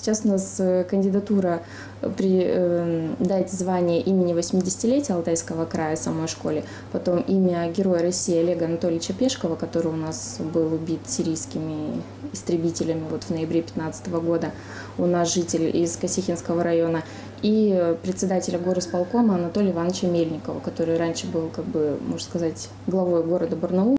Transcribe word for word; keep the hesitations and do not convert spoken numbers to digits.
Сейчас у нас кандидатура при, э, дать звание имени восьмидесятилетия Алтайского края самой школе, потом имя Героя России Олега Анатольевича Пешкова, который у нас был убит сирийскими истребителями вот в ноябре две тысячи пятнадцатого года, у нас житель из Косихинского района, и председателя горосполкома Анатолия Ивановича Мельникова, который раньше был, как бы, можно сказать, главой города Барнаул.